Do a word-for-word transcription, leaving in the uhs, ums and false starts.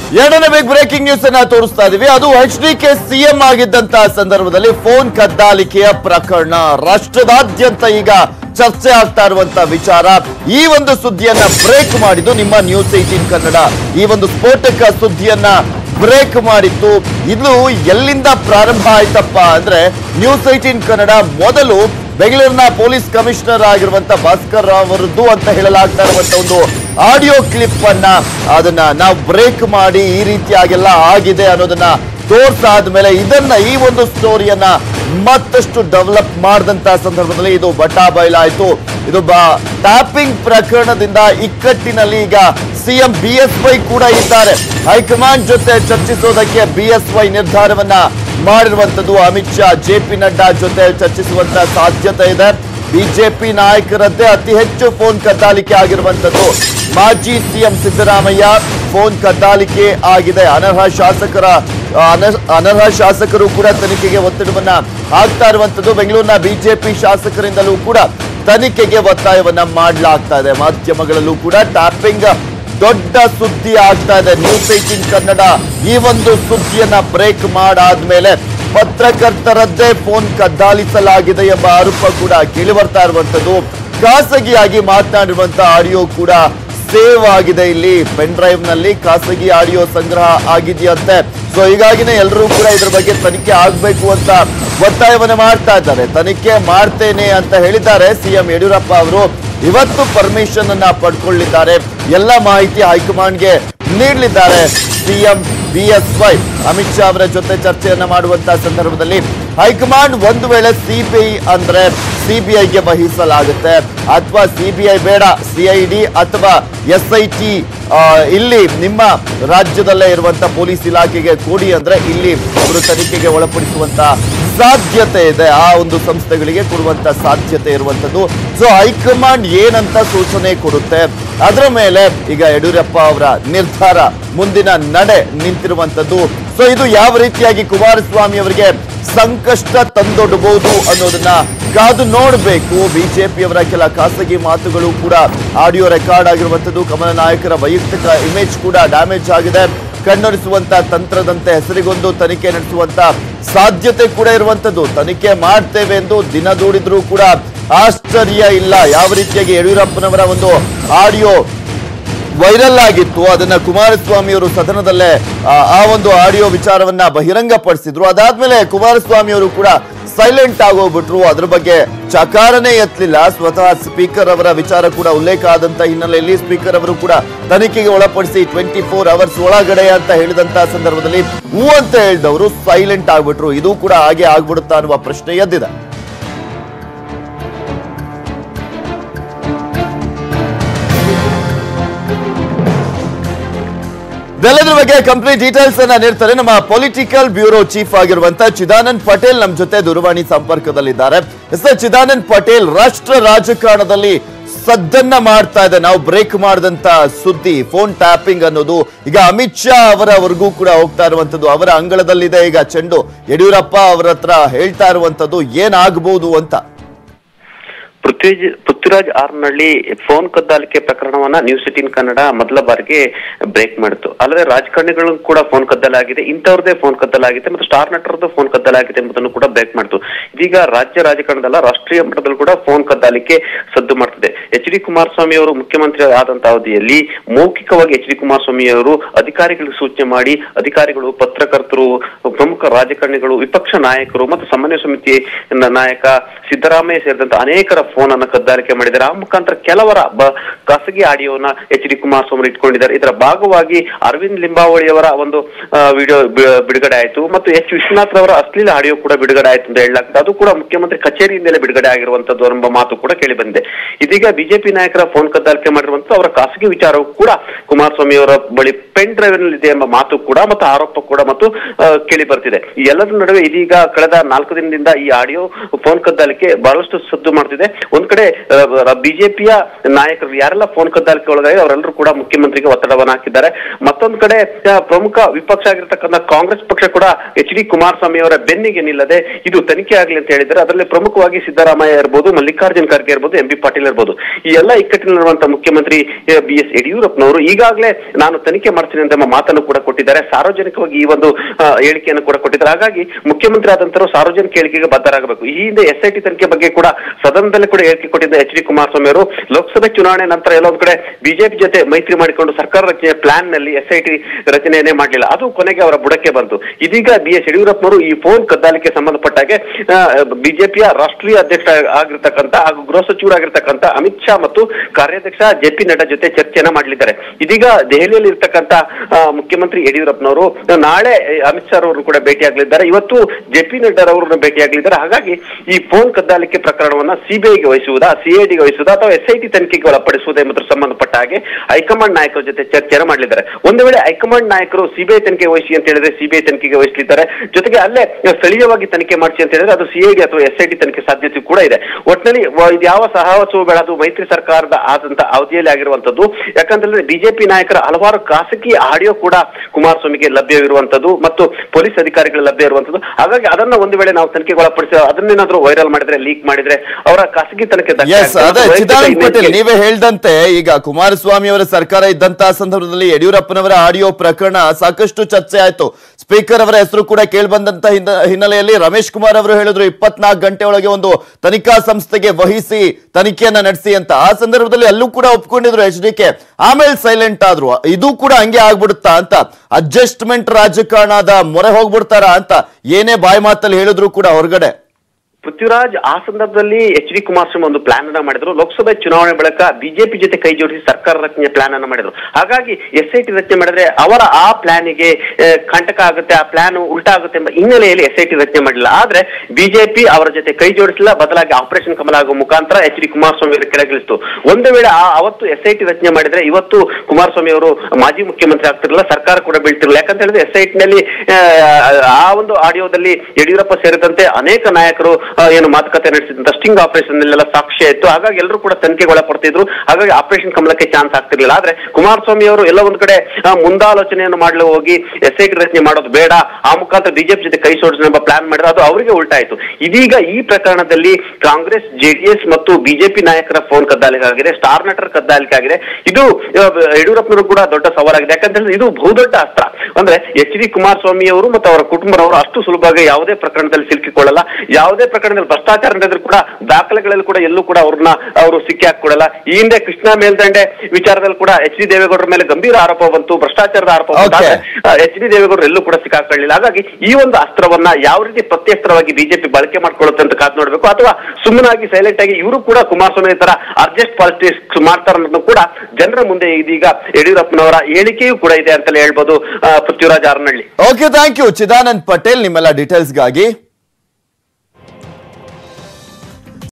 ಎರಡನೇ big breaking news ಅನ್ನ ತೋರಿಸ್ತಾ ಇದೀವಿ. ಅದು ಎಚ್ ಡಿ ಕೆ ಸಿಎಂ ಆಗಿದ್ದಂತಹ ಸಂದರ್ಭದಲ್ಲಿ ಫೋನ್ ಕದ್ದಾಲಿಕೆಯ ಪ್ರಕರಣ ರಾಷ್ಟ್ರದಾದ್ಯಂತ ಈಗ ಚರ್ಚೆ ಆಗ್ತಾ ಇರುವಂತಹ ವಿಚಾರ. ಈ ಒಂದು ಸುದ್ದಿಯನ್ನ ಬ್ರೇಕ್ ಮಾಡಿದ್ದು ನಿಮ್ಮ ನ್ಯೂಸ್ ಏಟೀನ್ ಕನ್ನಡ. ಈ ಒಂದು ಸ್ಫೋಟಕ ಸುದ್ದಿಯನ್ನ ಬ್ರೇಕ್ ಮಾಡಿತ್ತು. ಇದು ಎಲ್ಲಿಂದ ಪ್ರಾರಂಭ ಆಯ್ತಪ್ಪ ಅಂದ್ರೆ ನ್ಯೂಸ್ ಏಟೀನ್ ಕನ್ನಡ ಮೊದಲು ಬೆಂಗಳೂರಿನ ಪೊಲೀಸ್ ಕಮಿಷನರ್ ಆಗಿರುವಂತ ಭಾಸ್ಕರ್ ರಾವ್ ಅವರದ್ದು ಅಂತ ಹೇಳಲಾಗ್ತಾ ಇರುವಂತ ಒಂದು ಆಡಿಯೋ ಕ್ಲಿಪ್ ಅನ್ನ ಅದನ್ನ ನಾವು ಬ್ರೇಕ್ ಮಾಡಿ ಈ ರೀತಿಯಾಗೆಲ್ಲ ಆಗಿದೆ ಅನ್ನೋದನ್ನ ತೋರ್ಸಾದ್ಮೇಲೆ ಇದನ್ನ ಈ ಒಂದು ಸ್ಟೋರಿಯನ್ನ ಮತ್ತಷ್ಟು ಡೆವಲಪ್ ಮಾಡಿದಂತ ಸಂದರ್ಭದಲ್ಲಿ ಇದು ಬಟಾ ಬಯಲಾಯಿತು. ಇದು ಟ್ಯಾಪಿಂಗ್ ಪ್ರಕರಣದಿಂದ ಇಕ್ಕಟ್ಟಿನಲ್ಲಿ ಈಗ ಸಿಎಂ ಬಿ ಎಸ್ ವೈ ಕೂಡ ಇದ್ದಾರೆ. ಹೈಕಮಾಂಡ್ ಜೊತೆ ಚರ್ಚಿಸೋದಕ್ಕೆ ಬಿ ಎಸ್ ವೈ ನಿರ್ಧಾರವನ್ನ ಮಾಡಿರುವಂತದ್ದು. ಅಮಿತ್ ಶಾ ಜೆ ಪಿ ನಡ್ಡಾ ಜೊತೆ ಚರ್ಚಿಸುವಂತ ಸಾಧ್ಯತೆ ಇದೆ. ಬಿಜೆಪಿ ನಾಯಕರದ್ದೇ ಅತಿ ಹೆಚ್ಚು ಫೋನ್ ಕದ್ದಾಲಿಕೆ ಆಗಿರುವಂತದ್ದು. ಮಾಜಿ ಸಿಎಂ ಸಿದ್ದರಾಮಯ್ಯ ಫೋನ್ ಕದ್ದಾಲಿಕೆ ಆಗಿದೆ. ಅನರ್ಹ ಶಾಸಕರ ಅನರ್ಹ ಶಾಸಕರು ಕೂಡ ತನಿಖೆಗೆ ಒತ್ತಡವನ್ನ ಹಾಕ್ತಾ ಇರುವಂತದ್ದು. ಬೆಂಗಳೂರಿನ ಬಿಜೆಪಿ ಶಾಸಕರಿಂದಲೂ ಕೂಡ ತನಿಖೆಗೆ ಒತ್ತಾಯವನ್ನ ಮಾಡಲಾಗ್ತಾ ಇದೆ. ಮಾಧ್ಯಮಗಳಲ್ಲೂ ಕೂಡ ಟ್ಯಾಪಿಂಗ್ ದೊಡ್ಡ ಸುದ್ದಿ ಆಗ್ತಾ ಇದೆ. ನ್ಯೂಸ್ ಏಟೀನ್ ಕನ್ನಡ ಈ ಒಂದು ಸುದ್ದಿಯನ್ನ ಬ್ರೇಕ್ ಮಾಡಾದ್ಮೇಲೆ ಪತ್ರಕರ್ತರದ್ದೇ ಫೋನ್ ಕದ್ದಾಲಿಸಲಾಗಿದೆ ಎಂಬ ಆರೋಪ ಕೂಡ ಕೇಳಿ ಬರ್ತಾ ಇರುವಂತದ್ದು. ಖಾಸಗಿಯಾಗಿ ಮಾತನಾಡಿರುವಂತ ಆಡಿಯೋ ಕೂಡ ಸೇವ್ ಆಗಿದೆ. ಇಲ್ಲಿ ಪೆನ್ ಡ್ರೈವ್ ನಲ್ಲಿ ಖಾಸಗಿ ಆಡಿಯೋ ಸಂಗ್ರಹ ಆಗಿದೆಯಂತೆ. ಸೊ ಹೀಗಾಗಿನೇ ಎಲ್ಲರೂ ಕೂಡ ಇದ್ರ ಬಗ್ಗೆ ತನಿಖೆ ಆಗ್ಬೇಕು ಅಂತ ಒತ್ತಾಯವನ್ನ ಮಾಡ್ತಾ ಇದ್ದಾರೆ. ತನಿಖೆ ಮಾಡ್ತೇನೆ ಅಂತ ಹೇಳಿದ್ದಾರೆ ಸಿಎಂ ಯಡಿಯೂರಪ್ಪ ಅವರು. ಇವತ್ತು ಪರ್ಮಿಷನ್ ಅನ್ನ ಪಡ್ಕೊಳ್ಳಿದ್ದಾರೆ. ಎಲ್ಲ ಮಾಹಿತಿ ಹೈಕಮಾಂಡ್ಗೆ ನೀಡಲಿದ್ದಾರೆ CM B S Y. Amit Shah ಅವರ ಜೊತೆ ಚರ್ಚೆಯನ್ನ ಮಾಡುವಂತಹ ಸಂದರ್ಭದಲ್ಲಿ ಹೈಕಮಾಂಡ್ ಒಂದು ವೇಳೆ ಸಿಬಿಐ ಅಂದ್ರೆ ಸಿಬಿಐಗೆ ವಹಿಸಲಾಗುತ್ತೆ ಅಥವಾ ಸಿಬಿಐ ಬೇಡ ಸಿಐಡಿ ಅಥವಾ ಎಸ್ ಐ ಟಿ ಇಲ್ಲಿ ನಿಮ್ಮ ರಾಜ್ಯದಲ್ಲೇ ಇರುವಂತ ಪೊಲೀಸ್ ಇಲಾಖೆಗೆ ಕೊಡಿ ಅಂದ್ರೆ ಇಲ್ಲಿ ಅವರು ತನಿಖೆಗೆ ಒಳಪಡಿಸುವಂತ ಸಾಧ್ಯತೆ ಇದೆ. ಆ ಒಂದು ಸಂಸ್ಥೆಗಳಿಗೆ ಕೊಡುವಂತ ಸಾಧ್ಯತೆ ಇರುವಂತದ್ದು. ಸೊ ಹೈಕಮಾಂಡ್ ಏನಂತ ಸೂಚನೆ ಕೊಡುತ್ತೆ ಅದರ ಮೇಲೆ ಈಗ ಯಡಿಯೂರಪ್ಪ ಅವರ ನಿರ್ಧಾರ ಮುಂದಿನ ನಡೆ ನಿಂತಿರುವಂತದ್ದು. ಸೊ ಇದು ಯಾವ ರೀತಿಯಾಗಿ ಕುಮಾರಸ್ವಾಮಿ ಅವರಿಗೆ ಸಂಕಷ್ಟ ತಂದೊಡ್ಡಬಹುದು ಅನ್ನೋದನ್ನ ಕಾದು ನೋಡಬೇಕು. ಬಿಜೆಪಿಯವರ ಕೆಲ ಖಾಸಗಿ ಮಾತುಗಳು ಕೂಡ ಆಡಿಯೋ ರೆಕಾರ್ಡ್ ಆಗಿರುವಂತದ್ದು. ಕಮಲ ನಾಯಕರ ವೈಯಕ್ತಿಕ ಇಮೇಜ್ ಕೂಡ ಡ್ಯಾಮೇಜ್ ಆಗಿದೆ. ಕಣ್ಣೊರೆಸುವಂತ ತಂತ್ರದಂತೆ ಹೆಸರಿಗೊಂದು ತನಿಖೆ ನಡೆಸುವಂತ ಸಾಧ್ಯತೆ ಕೂಡ ಇರುವಂತದ್ದು. ತನಿಖೆ ಮಾಡ್ತೇವೆ ಎಂದು ದಿನ ದೂಡಿದ್ರೂ ಕೂಡ ಆಶ್ಚರ್ಯ ಇಲ್ಲ. ಯಾವ ರೀತಿಯಾಗಿ ಯಡಿಯೂರಪ್ಪನವರ ಒಂದು ಆಡಿಯೋ ವೈರಲ್ ಆಗಿತ್ತು ಅದನ್ನ ಕುಮಾರಸ್ವಾಮಿ ಅವರು ಸದನದಲ್ಲೇ ಆ ಒಂದು ಆಡಿಯೋ ವಿಚಾರವನ್ನ ಬಹಿರಂಗ ಪಡಿಸಿದ್ರು. ಅದಾದ್ಮೇಲೆ ಕುಮಾರಸ್ವಾಮಿ ಅವರು ಕೂಡ ಸೈಲೆಂಟ್ ಆಗೋಗ್ಬಿಟ್ರು. ಅದ್ರ ಬಗ್ಗೆ ಚಕಾರನೇ ಎತ್ತಲಿಲ್ಲ. ಸ್ವತಃ ಸ್ಪೀಕರ್ ಅವರ ವಿಚಾರ ಕೂಡ ಉಲ್ಲೇಖ ಆದಂತ ಹಿನ್ನೆಲೆಯಲ್ಲಿ ಸ್ಪೀಕರ್ ಅವರು ಕೂಡ ತನಿಖೆಗೆ ಒಳಪಡಿಸಿ ಟ್ವೆಂಟಿ ಫೋರ್ ಅವರ್ಸ್ ಒಳಗಡೆ ಅಂತ ಹೇಳಿದಂತ ಸಂದರ್ಭದಲ್ಲಿ ಹೂ ಅಂತ ಹೇಳಿದವರು ಸೈಲೆಂಟ್ ಆಗ್ಬಿಟ್ರು. ಇದು ಕೂಡ ಹಾಗೆ ಆಗ್ಬಿಡುತ್ತಾ ಅನ್ನುವ ಪ್ರಶ್ನೆ ಎದ್ದಿದೆ. ಇದೆಲ್ಲದ್ರ ಬಗ್ಗೆ ಕಂಪ್ಲೀಟ್ ಡೀಟೇಲ್ಸ್ ಅನ್ನ ನೀಡ್ತಾರೆ ನಮ್ಮ ಪೊಲಿಟಿಕಲ್ ಬ್ಯೂರೋ ಚೀಫ್ ಆಗಿರುವಂತ ಚಿದಾನಂದ್ ಪಟೇಲ್ ನಮ್ಮ ಜೊತೆ ದೂರವಾಣಿ ಸಂಪರ್ಕದಲ್ಲಿದ್ದಾರೆ. ಸರ್ ಚಿದಾನಂದ್ ಪಟೇಲ್, ರಾಷ್ಟ್ರ ರಾಜಕಾರಣದಲ್ಲಿ ಸದ್ದನ್ನ ಮಾಡ್ತಾ ಇದೆ. ನಾವು ಬ್ರೇಕ್ ಮಾಡಿದಂತ ಸುದ್ದಿ ಫೋನ್ ಟ್ಯಾಪಿಂಗ್ ಅನ್ನೋದು ಈಗ ಅಮಿತ್ ಶಾ ಅವರವರೆಗೂ ಕೂಡ ಹೋಗ್ತಾ ಇರುವಂತದ್ದು. ಅವರ ಅಂಗಳದಲ್ಲಿದೆ ಈಗ ಚೆಂಡು. ಯಡಿಯೂರಪ್ಪ ಅವರ ಹತ್ರ ಹೇಳ್ತಾ ಇರುವಂತದ್ದು ಏನಾಗಬಹುದು ಅಂತ. ಪೃಥ್ವಿರಾಜ್ ಪೃಥ್ವಿರಾಜ್ ಹಾರನಹಳ್ಳಿ ಫೋನ್ ಕದ್ದಾಲಿಕೆ ಪ್ರಕರಣವನ್ನ ನ್ಯೂಸ್ ಏಟೀನ್ ಕನ್ನಡ ಮೊದಲ ಬಾರಿಗೆ ಬ್ರೇಕ್ ಮಾಡಿತು. ಅಲ್ಲದೆ ರಾಜಕಾರಣಿಗಳು ಕೂಡ ಫೋನ್ ಕದ್ದಾಲಾಗಿದೆ, ಇಂಥವ್ರದೇ ಫೋನ್ ಕದ್ದಾಲಾಗಿದೆ ಮತ್ತು ಸ್ಟಾರ್ ನಟರದ್ದು ಫೋನ್ ಕದ್ದಾಲಾಗಿದೆ ಎಂಬುದನ್ನು ಕೂಡ ಬ್ರೇಕ್ ಮಾಡಿತು. ಇದೀಗ ರಾಜ್ಯ ರಾಜಕಾರಣದಲ್ಲ ರಾಷ್ಟ್ರೀಯ ಮಟ್ಟದಲ್ಲೂ ಕೂಡ ಫೋನ್ ಕದ್ದಾಲಿಕೆ ಸದ್ದು ಮಾಡ್ತಿದೆ. ಎಚ್ ಡಿ ಕುಮಾರಸ್ವಾಮಿ ಅವರು ಮುಖ್ಯಮಂತ್ರಿ ಆದಂತಹ ಅವಧಿಯಲ್ಲಿ ಮೌಖಿಕವಾಗಿ ಎಚ್ ಡಿ ಕುಮಾರಸ್ವಾಮಿ ಅವರು ಅಧಿಕಾರಿಗಳಿಗೆ ಸೂಚನೆ ಮಾಡಿ ಅಧಿಕಾರಿಗಳು, ಪತ್ರಕರ್ತರು, ಪ್ರಮುಖ ರಾಜಕಾರಣಿಗಳು, ವಿಪಕ್ಷ ನಾಯಕರು ಮತ್ತು ಸಮನ್ವಯ ಸಮಿತಿ ನಾಯಕ ಸಿದ್ದರಾಮಯ್ಯ ಸೇರಿದಂತೆ ಅನೇಕರ ಫೋನ್ ಅನ್ನ ಕದ್ದಾಲಿಕೆ ಮಾಡಿದ್ದಾರೆ. ಆ ಮುಖಾಂತರ ಕೆಲವರ ಖಾಸಗಿ ಆಡಿಯೋನ ಎಚ್ ಡಿ ಕುಮಾರಸ್ವಾಮಿ ಇಟ್ಕೊಂಡಿದ್ದಾರೆ. ಇದರ ಭಾಗವಾಗಿ ಅರವಿಂದ್ ಲಿಂಬಾವಳಿಯವರ ಒಂದು ವಿಡಿಯೋ ಬಿಡುಗಡೆ ಆಯಿತು ಮತ್ತು ಎಚ್ ವಿಶ್ವನಾಥ್ ಅವರ ಅಶ್ಲೀಲ ಆಡಿಯೋ ಕೂಡ ಬಿಡುಗಡೆ ಆಯ್ತು ಅಂತ ಹೇಳಲಾಗ್ತದೆ. ಅದು ಕೂಡ ಮುಖ್ಯಮಂತ್ರಿ ಕಚೇರಿಯಿಂದಲೇ ಬಿಡುಗಡೆ ಆಗಿರುವಂತದ್ದು ಎಂಬ ಮಾತು ಕೂಡ ಕೇಳಿ ಬಂದಿದೆ. ಇದೀಗ ಬಿಜೆಪಿ ನಾಯಕರ ಫೋನ್ ಕದ್ದಾಲಿಕೆ ಮಾಡಿರುವಂತಹ ಅವರ ಖಾಸಗಿ ವಿಚಾರವೂ ಕೂಡ ಕುಮಾರಸ್ವಾಮಿ ಅವರ ಬಳಿ ಪೆನ್ ಡ್ರೈವ್ ನಲ್ಲಿ ಇದೆ ಎಂಬ ಮಾತು ಕೂಡ ಮತ್ತು ಆರೋಪ ಕೂಡ ಮತ್ತು ಕೇಳಿ ಬರ್ತಿದೆ. ಈ ಎಲ್ಲದರ ನಡುವೆ ಇದೀಗ ಕಳೆದ ನಾಲ್ಕು ದಿನದಿಂದ ಈ ಆಡಿಯೋ ಫೋನ್ ಕದ್ದಾಲಿಕೆ ಬಹಳಷ್ಟು ಸದ್ದು ಮಾಡ್ತಿದೆ. ಒಂದ್ ಕಡೆ ಬಿಜೆಪಿಯ ನಾಯಕರು ಯಾರೆಲ್ಲ ಫೋನ್ ಕದ್ದಾಲಿಕೆ ಒಳಗಾಗಿ ಅವರೆಲ್ಲರೂ ಕೂಡ ಮುಖ್ಯಮಂತ್ರಿಗೆ ಒತ್ತಡವನ್ನು ಹಾಕಿದ್ದಾರೆ. ಮತ್ತೊಂದು ಕಡೆ ಪ್ರಮುಖ ವಿಪಕ್ಷ ಆಗಿರ್ತಕ್ಕಂಥ ಕಾಂಗ್ರೆಸ್ ಪಕ್ಷ ಕೂಡ ಎಚ್ ಡಿ ಕುಮಾರಸ್ವಾಮಿ ಅವರ ಬೆನ್ನಿಗೆ ನಿಲ್ಲದೆ ಇದು ತನಿಖೆ ಆಗಲಿ ಅಂತ ಹೇಳಿದ್ದಾರೆ. ಅದರಲ್ಲಿ ಪ್ರಮುಖವಾಗಿ ಸಿದ್ದರಾಮಯ್ಯ ಇರ್ಬೋದು, ಮಲ್ಲಿಕಾರ್ಜುನ್ ಖರ್ಗೆ ಇರ್ಬೋದು, ಎಂ ಬಿ ಪಾಟೀಲ್ ಇರ್ಬೋದು. ಈ ಎಲ್ಲ ಇಕ್ಕಟ್ಟಿನಲ್ಲಿರುವಂತಹ ಮುಖ್ಯಮಂತ್ರಿ ಬಿ ಎಸ್ ಯಡಿಯೂರಪ್ಪನವರು ಈಗಾಗಲೇ ನಾನು ತನಿಖೆ ಮಾಡ್ತೀನಿ ಅಂತ ಮಾತನ್ನು ಕೂಡ ಕೊಟ್ಟಿದ್ದಾರೆ. ಸಾರ್ವಜನಿಕವಾಗಿ ಈ ಒಂದು ಹೇಳಿಕೆಯನ್ನು ಕೂಡ ಕೊಟ್ಟಿದ್ದಾರೆ. ಹಾಗಾಗಿ ಮುಖ್ಯಮಂತ್ರಿ ಆದಂತರು ಸಾರ್ವಜನಿಕ ಹೇಳಿಕೆಗೆ ಬದ್ಧರಾಗಬೇಕು. ಈ ಹಿಂದೆ ಎಸ್ ಐ ಟಿ ತನಿಖೆ ಬಗ್ಗೆ ಕೂಡ ಸದನದಲ್ಲಿ ಕೂಡ ಹೇಳಿಕೆ ಕೊಟ್ಟಿದ್ದ ಎಚ್ ಡಿ ಕುಮಾರಸ್ವಾಮಿ ಅವರು ಲೋಕಸಭೆ ಚುನಾವಣೆ ನಂತರ ಎಲ್ಲೊಂದು ಕಡೆ ಬಿಜೆಪಿ ಜೊತೆ ಮೈತ್ರಿ ಮಾಡಿಕೊಂಡು ಸರ್ಕಾರ ರಚನೆ ಪ್ಲಾನ್ ನಲ್ಲಿ ಎಸ್ ಐ ಟಿ ರಚನೆಯನ್ನೇ ಮಾಡಲಿಲ್ಲ. ಅದು ಕೊನೆಗೆ ಅವರ ಬುಡಕ್ಕೆ ಬಂತು. ಇದೀಗ ಬಿ ಎಸ್ ಯಡಿಯೂರಪ್ಪನವರು ಈ ಫೋನ್ ಕದ್ದಾಲಿಕೆ ಸಂಬಂಧಪಟ್ಟಾಗೆ ಬಿಜೆಪಿಯ ರಾಷ್ಟ್ರೀಯ ಅಧ್ಯಕ್ಷ ಆಗಿರ್ತಕ್ಕಂಥ ಹಾಗೂ ಗೃಹ ಸಚಿವರಾಗಿರ್ತಕ್ಕಂಥ ಅಮಿತ್ ಶಾ ಮತ್ತು ಕಾರ್ಯಾಧ್ಯಕ್ಷ ಜೆ ಪಿ ನಡ್ಡಾ ಜೊತೆ ಚರ್ಚೆಯನ್ನ ಮಾಡಲಿದ್ದಾರೆ. ಇದೀಗ ದೆಹಲಿಯಲ್ಲಿ ಇರ್ತಕ್ಕಂಥ ಮುಖ್ಯಮಂತ್ರಿ ಯಡಿಯೂರಪ್ಪನವರು ನಾಳೆ ಅಮಿತ್ ಶಾ ಅವರನ್ನು ಕೂಡ ಭೇಟಿಯಾಗಲಿದ್ದಾರೆ. ಇವತ್ತು ಜೆ ಪಿ ನಡ್ಡಾ ಅವರನ್ನು ಭೇಟಿಯಾಗಲಿದ್ದಾರೆ. ಹಾಗಾಗಿ ಈ ಫೋನ್ ಕದ್ದಾಲಿಕೆ ಪ್ರಕರಣವನ್ನ ಸಿಬಿಐಗೆ ವಹಿಸುವುದಾ, ಸಿಐಡಿಗೆ ವಹಿಸುವುದಾ ಅಥವಾ ಎಸ್ ಐ ಟಿ ತನಿಖೆಗೆ ಒಳಪಡಿಸುವುದೇ ಎಂಬುದರ ಸಂಬಂಧಪಟ್ಟ ಹಾಗೆ ಹೈಕಮಾಂಡ್ ನಾಯಕರ ಜೊತೆ ಚರ್ಚೆಯನ್ನು ಮಾಡಲಿದ್ದಾರೆ. ಒಂದು ವೇಳೆ ಹೈಕಮಾಂಡ್ ನಾಯಕರು ಸಿಬಿಐ ತನಿಖೆ ವಹಿಸಿ ಅಂತ ಹೇಳಿದ್ರೆ ಸಿಬಿಐ ತನಿಖೆಗೆ ವಹಿಸಲಿದ್ದಾರೆ. ಜೊತೆಗೆ ಅಲ್ಲೇ ಸ್ಥಳೀಯವಾಗಿ ತನಿಖೆ ಮಾಡಿಸಿ ಅಂತ ಹೇಳಿದ್ರೆ ಅದು ಸಿಐಡಿ ಅಥವಾ ಎಸ್ ಐ ಟಿ ತನಿಖೆ ಸಾಧ್ಯತೆ ಕೂಡ ಇದೆ. ಒಟ್ಟಿನಲ್ಲಿ ಇದು ಯಾವ ಸಹವಾಸವೂ ಬೇಡ, ಅದು ಮೈತ್ರಿ ಸರ್ಕಾರದ ಆದಂತ ಅವಧಿಯಲ್ಲಿ ಆಗಿರುವಂತದ್ದು. ಯಾಕಂತಂದ್ರೆ ಬಿಜೆಪಿ ನಾಯಕರ ಹಲವಾರು ಖಾಸಗಿ ಆಡಿಯೋ ಕೂಡ ಕುಮಾರಸ್ವಾಮಿಗೆ ಲಭ್ಯವಿರುವಂತದ್ದು ಮತ್ತು ಪೊಲೀಸ್ ಅಧಿಕಾರಿಗಳು ಲಭ್ಯ ಇರುವಂತದ್ದು. ಹಾಗಾಗಿ ಅದನ್ನ ಒಂದು ವೇಳೆ ನಾವು ತನಿಖೆಗೆ ಒಳಪಡಿಸಿ ಅದನ್ನೇನಾದ್ರೂ ವೈರಲ್ ಮಾಡಿದ್ರೆ, ಲೀಕ್ ಮಾಡಿದ್ರೆ ಅವರ ಖಾಸಗಿ ತನಿಖೆ ನೀವೇ ಹೇಳ್ದಂತೆ ಈಗ ಕುಮಾರಸ್ವಾಮಿ ಅವರ ಸರ್ಕಾರ ಇದ್ದಂತಹ ಸಂದರ್ಭದಲ್ಲಿ ಯಡಿಯೂರಪ್ಪನವರ ಆಡಿಯೋ ಪ್ರಕರಣ ಸಾಕಷ್ಟು ಚರ್ಚೆ ಆಯ್ತು. ಸ್ಪೀಕರ್ ಅವರ ಹೆಸರು ಕೂಡ ಕೇಳಿಬಂದಂತ ಹಿನ್ನೆಲೆಯಲ್ಲಿ ರಮೇಶ್ ಕುಮಾರ್ ಅವರು ಹೇಳಿದ್ರು ಇಪ್ಪತ್ನಾಲ್ಕು ಗಂಟೆ ಒಳಗೆ ಒಂದು ತನಿಖಾ ಸಂಸ್ಥೆಗೆ ವಹಿಸಿ ತನಿಖೆಯನ್ನ ನಡೆಸಿ ಅಂತ. ಆ ಸಂದರ್ಭದಲ್ಲಿ ಅಲ್ಲೂ ಕೂಡ ಒಪ್ಕೊಂಡಿದ್ರು ಎಚ್ ಡಿ ಕೆ. ಆಮೇಲೆ ಸೈಲೆಂಟ್ ಆದ್ರು. ಇದು ಕೂಡ ಹಂಗೆ ಆಗ್ಬಿಡುತ್ತಾ ಅಂತ, ಅಡ್ಜಸ್ಟ್ಮೆಂಟ್ ರಾಜಕಾರಣದ ಮೊರೆ ಹೋಗ್ಬಿಡ್ತಾರ ಅಂತ ಏನೇ ಬಾಯಿ ಮಾತಲ್ಲಿ ಹೇಳಿದ್ರು ಕೂಡ ಹೊರಗಡೆ. ಪೃಥ್ವಿರಾಜ್ ಆ ಸಂದರ್ಭದಲ್ಲಿ ಎಚ್ ಡಿ ಕುಮಾರಸ್ವಾಮಿ ಒಂದು ಪ್ಲಾನ್ ಅನ್ನ ಮಾಡಿದ್ರು. ಲೋಕಸಭೆ ಚುನಾವಣೆ ಬಳಿಕ ಬಿಜೆಪಿ ಜೊತೆ ಕೈ ಜೋಡಿಸಿ ಸರ್ಕಾರ ರಚನೆ ಪ್ಲಾನ್ ಅನ್ನ ಮಾಡಿದ್ರು. ಹಾಗಾಗಿ ಎಸ್ ಐ ಟಿ ರಚನೆ ಮಾಡಿದ್ರೆ ಅವರ ಆ ಪ್ಲಾನಿಗೆ ಕಂಟಕ ಆಗುತ್ತೆ, ಆ ಪ್ಲಾನ್ ಉಲ್ಟಾ ಆಗುತ್ತೆ ಎಂಬ ಹಿನ್ನೆಲೆಯಲ್ಲಿ ಎಸ್ ಐ ಟಿ ರಚನೆ ಮಾಡಲಿಲ್ಲ. ಆದ್ರೆ ಬಿಜೆಪಿ ಅವರ ಜೊತೆ ಕೈ ಜೋಡಿಸಿಲ್ಲ, ಬದಲಾಗಿ ಆಪರೇಷನ್ ಕಮಲ ಆಗುವ ಮುಖಾಂತರ ಎಚ್ ಡಿ ಕುಮಾರಸ್ವಾಮಿ ಅವರು ಕೆಳಗಿಳಿಸಿತು. ಒಂದು ವೇಳೆ ಆ ಅವತ್ತು ಎಸ್ ಐ ಟಿ ರಚನೆ ಮಾಡಿದ್ರೆ ಇವತ್ತು ಕುಮಾರಸ್ವಾಮಿ ಅವರು ಮಾಜಿ ಮುಖ್ಯಮಂತ್ರಿ ಆಗ್ತಿರಲಿಲ್ಲ, ಸರ್ಕಾರ ಕೂಡ ಬೀಳ್ತಿರಲಿಲ್ಲ. ಯಾಕಂತ ಹೇಳಿದ್ರೆ ಎಸ್ ಐ ಟಿ ನಲ್ಲಿ ಆ ಒಂದು ಆಡಿಯೋದಲ್ಲಿ ಯಡಿಯೂರಪ್ಪ ಸೇರಿದಂತೆ ಅನೇಕ ನಾಯಕರು ಏನು ಮಾತುಕತೆ ನಡೆಸಿದಂತ ಸ್ಟಿಂಗ್ ಆಪರೇಷನ್ ಎಲ್ಲ ಸಾಕ್ಷ್ಯ ಇತ್ತು. ಹಾಗಾಗಿ ಎಲ್ಲರೂ ಕೂಡ ತನಿಖೆಗೆ ಒಳಪಡ್ತಿದ್ರು. ಹಾಗಾಗಿ ಆಪರೇಷನ್ ಕಮಲಕ್ಕೆ ಚಾನ್ಸ್ ಆಗ್ತಿರ್ಲಿಲ್ಲ. ಆದ್ರೆ ಕುಮಾರಸ್ವಾಮಿ ಅವರು ಎಲ್ಲ ಒಂದ್ ಕಡೆ ಮುಂದಾಲೋಚನೆಯನ್ನು ಮಾಡಲು ಹೋಗಿ ಎಸ್ ಐ ಟಿ ರಚನೆ ಮಾಡೋದು ಬೇಡ, ಆ ಮುಖಾಂತರ ಬಿಜೆಪಿ ಜೊತೆ ಕೈ ಜೋಡಿಸಿ ಎಂಬ ಪ್ಲಾನ್ ಮಾಡಿದ್ರೆ ಅದು ಅವರಿಗೆ ಉಲ್ಟಾಯಿತು. ಇದೀಗ ಈ ಪ್ರಕರಣದಲ್ಲಿ ಕಾಂಗ್ರೆಸ್, ಜೆಡಿಎಸ್ ಮತ್ತು ಬಿಜೆಪಿ ನಾಯಕರ ಫೋನ್ ಕದ್ದಾಲಿಕೆ ಆಗಿದೆ, ಸ್ಟಾರ್ ನಟರ ಕದ್ದಾಲಿಕೆ ಆಗಿದೆ. ಇದು ಯಡಿಯೂರಪ್ಪನವರು ಕೂಡ ದೊಡ್ಡ ಸವಾಲಾಗಿದೆ. ಯಾಕಂತ ಹೇಳಿದ್ರೆ ಇದು ಬಹುದೊಡ್ಡ ಅಸ್ತ್ರ. ಅಂದ್ರೆ ಎಚ್ ಡಿ ಕುಮಾರಸ್ವಾಮಿ ಅವರು ಮತ್ತು ಅವರ ಕುಟುಂಬದವರು ಅಷ್ಟು ಸುಲಭವಾಗಿ ಯಾವುದೇ ಪ್ರಕರಣದಲ್ಲಿ ಸಿಲುಕಿಕೊಳ್ಳಲ್ಲ. ಯಾವುದೇ ಪ್ರಕರಣದಲ್ಲಿ ಭ್ರಷ್ಟಾಚಾರ ನಡೆದ್ರು ಕೂಡ ದಾಖಲೆಗಳಲ್ಲಿ ಕೂಡ ಎಲ್ಲೂ ಕೂಡ ಅವ್ರನ್ನ ಅವರು ಸಿಕ್ಕಿ ಹಾಕೊಡಲ್ಲ. ಈ ಹಿಂದೆ ಕೃಷ್ಣಾ ಮೇಲ್ದಂಡೆ ವಿಚಾರದಲ್ಲಿ ಕೂಡ ಎಚ್ ಡಿ ದೇವೇಗೌಡರ ಮೇಲೆ ಗಂಭೀರ ಆರೋಪ ಬಂತು, ಭ್ರಷ್ಟಾಚಾರದ ಆರೋಪ ಬಂತು. ಎಚ್ ಡಿ ದೇವೇಗೌಡರು ಎಲ್ಲೂ ಕೂಡ ಸಿಕ್ಕಾಕೊಳ್ಳಿಲ್ಲ. ಹಾಗಾಗಿ ಈ ಒಂದು ಅಸ್ತ್ರವನ್ನ ಯಾವ ರೀತಿ ಪ್ರತ್ಯಸ್ತ್ರವಾಗಿ ಬಿಜೆಪಿ ಬಳಕೆ ಮಾಡ್ಕೊಳ್ಳುತ್ತೆ ಅಂತ ಕಾದ್ ನೋಡ್ಬೇಕು, ಅಥವಾ ಸುಮ್ಮನಾಗಿ ಸೈಲೆಂಟ್ ಆಗಿ ಇವರು ಕೂಡ ಕುಮಾರಸ್ವಾಮಿ ತರ ಅಡ್ಜಸ್ಟ್ ಪಾಲಿಟಿಕ್ಸ್ ಮಾಡ್ತಾರ ಅನ್ನೋದು ಕೂಡ ಜನರ ಮುಂದೆ ಇದೀಗ ಯಡಿಯೂರಪ್ಪನವರ ಹೇಳಿಕೆಯೂ ಕೂಡ ಇದೆ ಅಂತಲೇ ಹೇಳ್ಬೋದು. Prithviraj Haranahalli. Okay, thank you Chidanand Patel ನಿಮ್ಮೆಲ್ಲ ಡೀಟೇಲ್ಸ್ಗಾಗಿ.